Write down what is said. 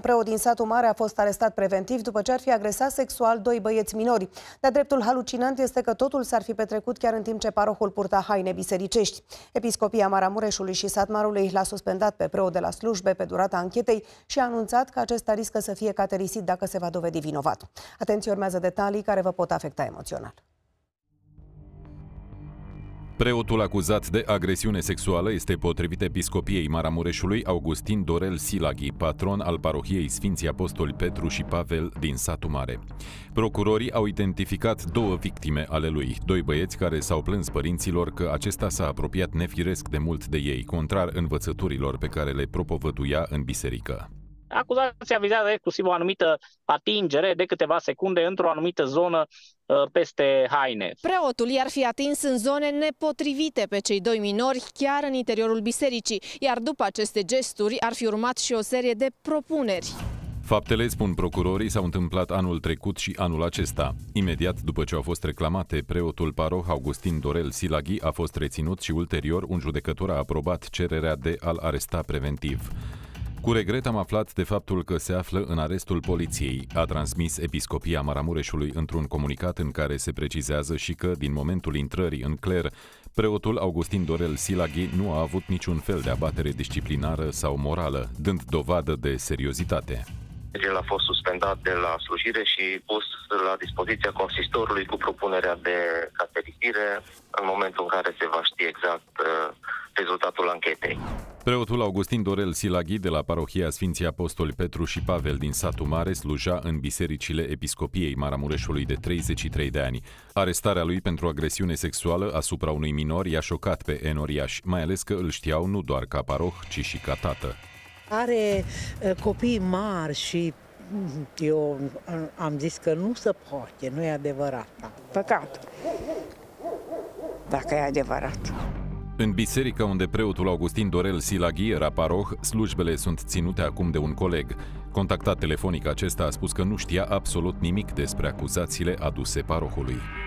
preot din satul mare a fost arestat preventiv după ce ar fi agresat sexual 2 băieți minori. De-a dreptul halucinant este că totul s-ar fi petrecut chiar în timp ce parohul purta haine bisericești. Episcopia Maramureșului și Satmarului l-a suspendat pe preot de la slujbe pe durata anchetei și a anunțat că acesta riscă să fie caterisit dacă se va dovedi vinovat. Atenție, urmează detalii care vă pot afecta emoțional. Preotul acuzat de agresiune sexuală este, potrivit Episcopiei Maramureșului, Augustin Dorel Silaghi, patron al parohiei Sfinții Apostoli Petru și Pavel din satul mare. Procurorii au identificat 2 victime ale lui, 2 băieți care s-au plâns părinților că acesta s-a apropiat nefiresc de mult de ei, contrar învățăturilor pe care le propovăduia în biserică. Acuzația vizează exclusiv o anumită atingere de câteva secunde într-o anumită zonă peste haine. Preotul i-ar fi atins în zone nepotrivite pe cei 2 minori, chiar în interiorul bisericii, iar după aceste gesturi ar fi urmat și o serie de propuneri. Faptele, spun procurorii, s-au întâmplat anul trecut și anul acesta. Imediat după ce au fost reclamate, preotul paroh Augustin Dorel Silaghi a fost reținut și ulterior un judecător a aprobat cererea de a-l aresta preventiv. Cu regret am aflat de faptul că se află în arestul poliției, a transmis Episcopia Maramureșului într-un comunicat în care se precizează și că, din momentul intrării în cler, preotul Augustin Dorel Silaghi nu a avut niciun fel de abatere disciplinară sau morală, dând dovadă de seriozitate. El a fost suspendat de la slujire și pus la dispoziția consistorului cu propunerea de caterisire în momentul în care se va ști exact rezultatul anchetei. Preotul Augustin Dorel Silaghi de la parohia Sfinții Apostoli Petru și Pavel din satul mare sluja în bisericile Episcopiei Maramureșului de 33 de ani. Arestarea lui pentru agresiune sexuală asupra unui minor i-a șocat pe enoriași, mai ales că îl știau nu doar ca paroh, ci și ca tată. Are copii mari și eu am zis că nu se poate, nu e adevărat. Păcat, dacă e adevărat. În biserica unde preotul Augustin Dorel Silaghi era paroh, slujbele sunt ținute acum de un coleg. Contactat telefonic, acesta a spus că nu știa absolut nimic despre acuzațiile aduse parohului.